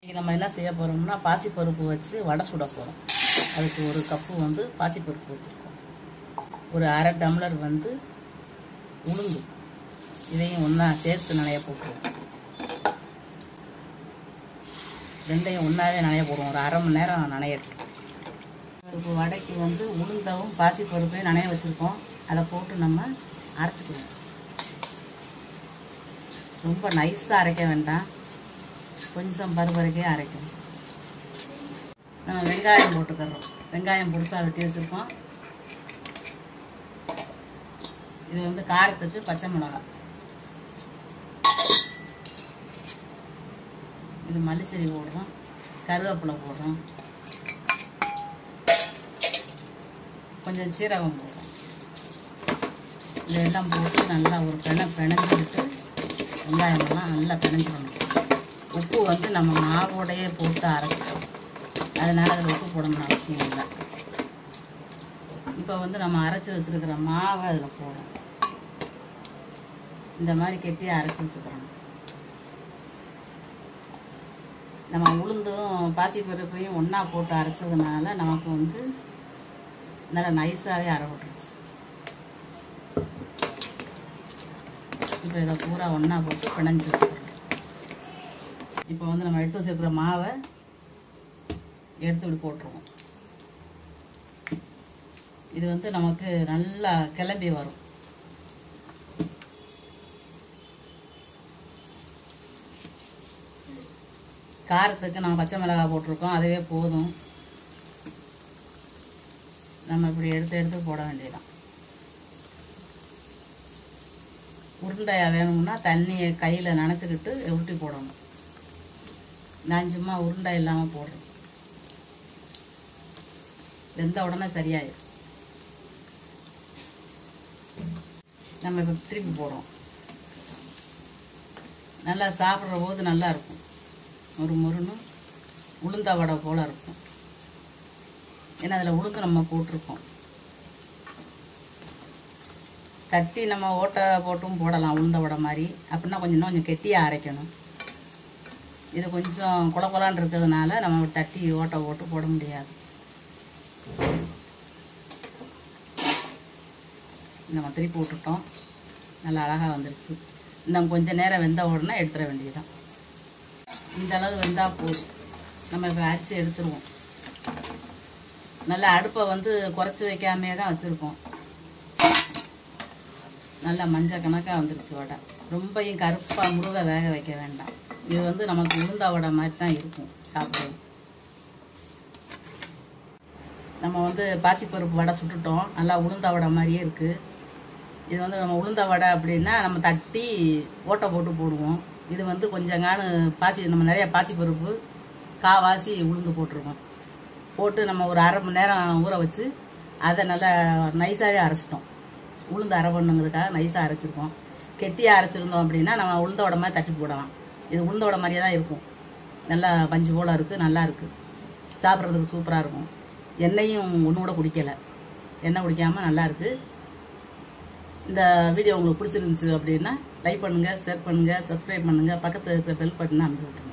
நம்ம என்ன செய்ய போகிறோம்னா பாசிப்பருப்பு வச்சு வடை சுட போகிறோம். அதுக்கு ஒரு கப்பு வந்து பாசிப்பருப்பு வச்சுருக்கோம். ஒரு அரை டம்ளர் வந்து உளுந்து, இதையும் ஒன்றா சேர்த்து நனைய போட்டுருவோம். ரெண்டையும் ஒன்றாவே நனைய போடுவோம். ஒரு அரை மணி நேரம் நனையட்டும். இப்போ வடைக்கு வந்து உளுந்தவும் பாசிப்பருப்பையும் நனைய வச்சுருக்கோம். அதை போட்டு நம்ம அரைச்சிக்குவோம். ரொம்ப நைஸாக அரைக்க வேண்டாம், கொஞ்சம் பருப்பருக்கே அரைக்கணும். நம்ம வெங்காயம் போட்டுக்கிறோம். வெங்காயம் பொடிசாக வெட்டி வச்சுருக்கோம். இது வந்து காரத்துக்கு பச்சை மிளகாய், இது மல்லிச்செடி போடுறோம், கருவேப்பிலை போடுறோம், கொஞ்சம் சீரகம் போடுறோம். இதெல்லாம் போட்டு நல்லா ஒரு பிணைஞ்சிக்கிட்டு வெங்காயமெல்லாம் நல்லா பிணைஞ்சிக்கணும். உப்பு வந்து நம்ம மாவோடையே போட்டு அரைச்சிட்டோம், அதனால் அதில் உப்பு போடணும்னு அவசியம் இல்லை. இப்போ வந்து நம்ம அரைச்சி வச்சுருக்கிற மாவை அதில் போடுறோம். இந்த மாதிரி கெட்டியாக அரைச்சி வச்சுக்கிறோம். நம்ம உளுந்தும் பாசிப்பருப்பையும் ஒன்றா போட்டு அரைச்சதுனால நமக்கு வந்து நல்லா நைஸாகவே அரைப்பட்டுருச்சு. இப்போ இதை பூரா ஒன்றா போட்டு பிணைஞ்சி வச்சுக்கிறோம். இப்போ வந்து நம்ம எடுத்து வச்சுருக்கிற மாவை எடுத்து இப்படி போட்டுருவோம். இது வந்து நமக்கு நல்லா கிளம்பி வரும். காரத்துக்கு நம்ம பச்சை மிளகாய் போட்டிருக்கோம், அதுவே போதும். நம்ம இப்படி எடுத்து எடுத்து போட வேண்டியதான். உருண்டையாக வேணும்னா தண்ணியை கையில் நனைச்சிக்கிட்டு உருட்டி போடணும். நான் சும்மா உருண்டை இல்லாமல் போடுறேன். வெந்த உடனே சரியாயிடும். நம்ம இப்போ திருப்பி போடுறோம். நல்லா சாப்பிட்ற போது நல்லா இருக்கும். ஒரு முருன்னு உளுந்த வடை போல் இருக்கும். ஏன்னா அதில் உளுந்து நம்ம போட்டிருக்கோம். தட்டி நம்ம ஓட்டை போட்டும் போடலாம் உளுந்த வடை மாதிரி. அப்படின்னா கொஞ்சம் கெட்டியாக அரைக்கணும். இது கொஞ்சம் குழக்குலான்னு இருக்கிறதுனால நம்ம தட்டி ஓட்டை போட்டு போட முடியாது. நம்ம திருப்பி விட்டுட்டோம், நல்லா அழகாக வந்துடுச்சு. இன்னும் கொஞ்சம் நேரம் வெந்த உடனே எடுத்துட வேண்டியதுதான். இந்த அளவு வெந்தால் போதும். நம்ம இப்போ அரைச்சி எடுத்துருவோம். நல்லா அடுப்பை வந்து குறைச்சி வைக்காமே தான் வச்சுருக்கோம். நல்லா மஞ்சள் கணக்காக வந்துடுச்சு வடை. ரொம்பையும் கருப்பாக முருக வேக வைக்க வேண்டாம். இது வந்து நமக்கு உளுந்த வடை மாதிரி தான் இருக்கும் சாப்பிடுறது. நம்ம வந்து பாசிப்பருப்பு வடை சுட்டுட்டோம். நல்லா உளுந்த வடை மாதிரியே இருக்குது. இது வந்து நம்ம உளுந்த வடை அப்படின்னா நம்ம தட்டி ஓட்டை போட்டு போடுவோம். இது வந்து கொஞ்சம் நம்ம நிறைய பாசிப்பருப்பு காவாசி உளுந்து போட்டிருக்கோம். போட்டு நம்ம ஒரு அரை மணி நேரம் ஊற வச்சு அதை நல்லா நைஸாகவே அரைச்சிட்டோம். உளுந்து அரை பண்ணுங்கிறதுக்காக நைஸாக அரைச்சிருக்கோம். கெட்டியாக அரைச்சிருந்தோம் அப்படின்னா நம்ம உளுந்த வடை மாதிரி தட்டி போடலாம். இது உளுந்த வடை மாதிரியே தான் இருக்கும். நல்லா பஞ்சு போல் இருக்குது, நல்லா இருக்குது. சாப்பிட்றதுக்கு சூப்பராக இருக்கும். எண்ணெயும் ஒன்று கூட குடிக்கலை, எண்ணெய் குடிக்காமல் நல்லாயிருக்கு. இந்த வீடியோ உங்களுக்கு பிடிச்சிருந்துச்சு அப்படின்னா லைக் பண்ணுங்கள், ஷேர் பண்ணுங்கள், சப்ஸ்கிரைப் பண்ணுங்கள், பக்கத்தில் இருக்கிற பெல் பட்டனை அமுக்கி விட்டுருங்க.